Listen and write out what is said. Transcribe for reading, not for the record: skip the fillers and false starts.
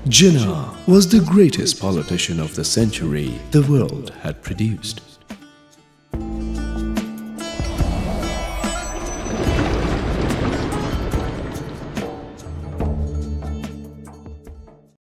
Jinnah was the greatest politician of the century the world had produced.